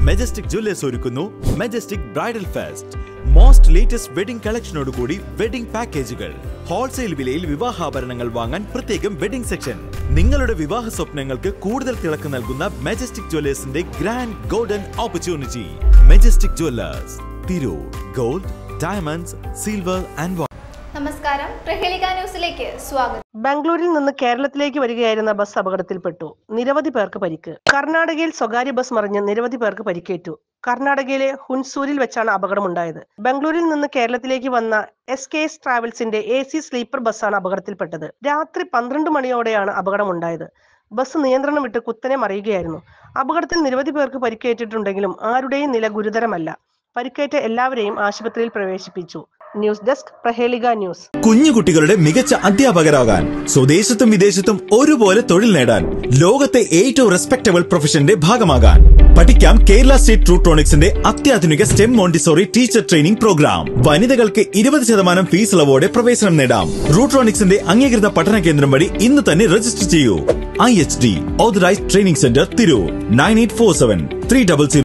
Majestic jewellers ഒരുക്കുന്നു Majestic bridal fest. Most latest wedding കളക്ഷനോടുകൂടി wedding പാക്കേജുകൾ. ഹോൾസെയിൽ വിലയിൽ വിവാഹാഭരണങ്ങൾ വാങ്ങാൻ പ്രത്യേകം വെഡിംഗ് സെക്ഷൻ. നിങ്ങളുടെ വിവാഹ സ്വപ്നങ്ങൾക്ക് കൂടുതൽ തിളക്കം നൽകുന്ന മെജസ്റ്റിക് ജ്വല്ലേഴ്സിന്റെ grand golden opportunity. Majestic jewellers, Tirur. Gold, diamonds, silver and നമസ്കാരം, പ്രഹേളിക ന്യൂസിലേക്ക് സ്വാഗതം. ബാംഗ്ലൂരിൽ നിന്ന് കേരളത്തിലേക്ക് വരികയായിരുന്ന ബസ് അപകടത്തിൽപ്പെട്ടു. നിരവധി പേർക്ക് പരിക്ക്. കർണാടകയിൽ സ്വകാര്യ ബസ് മറിഞ്ഞ് നിരവധി പേർക്ക് പരിക്കേറ്റു. കർണാടകയിലെ ഹുൻസൂരിൽ വെച്ചാണ് അപകടമുണ്ടായത്. ബാംഗ്ലൂരിൽ നിന്ന് കേരളത്തിലേക്ക് വന്ന SKS ട്രാവൽസിന്റെ AC സ്ലീപ്പർ ബസ്സാണ് അപകടത്തിൽപ്പെട്ടത്. രാത്രി 12 മണിയോടെയാണ് അപകടമുണ്ടായത്. ബസ് നിയന്ത്രണം വിട്ട് കുത്തനെ മറിയുകയായിരുന്നു. അപകടത്തിൽ നിരവധി പേർക്ക് പരിക്കേറ്റിട്ടുണ്ടെങ്കിലും ആരുടെയും നില ഗുരുതരമല്ല. പരിക്കേറ്റ എല്ലാവരെയും ആശുപത്രിയിൽ പ്രവേശിപ്പിച്ചു. News desk, Prahelika news. കുഞ്ഞുകുട്ടികളുടെ മികച്ച അധ്യാപകരാകാൻ, സ്വദേശത്തും വിദേശത്തും ഒരുപോലെ തൊഴിൽ നേടാൻ, ലോകത്തെ ഏറ്റവും റെസ്പെക്ടബിൾ പ്രൊഫഷന്റെ ഭാഗമാകാൻ പഠിക്കാം കേരള സ്റ്റേറ്റ് റൂട്രോണിക്സിന്റെ അത്യാധുനിക STEM Montessori teacher training programme. വനിതകൾക്ക് 20% ഫീസ് ഇളവോടെ പ്രവേശനം നേടാം. റൂട്രോണിക്സിന്റെ അംഗീകൃത പഠന കേന്ദ്രം വഴി ഇന്ന് തന്നെ രജിസ്റ്റർ ചെയ്യൂ. IHD authorised training centre, Tirur. 9847 300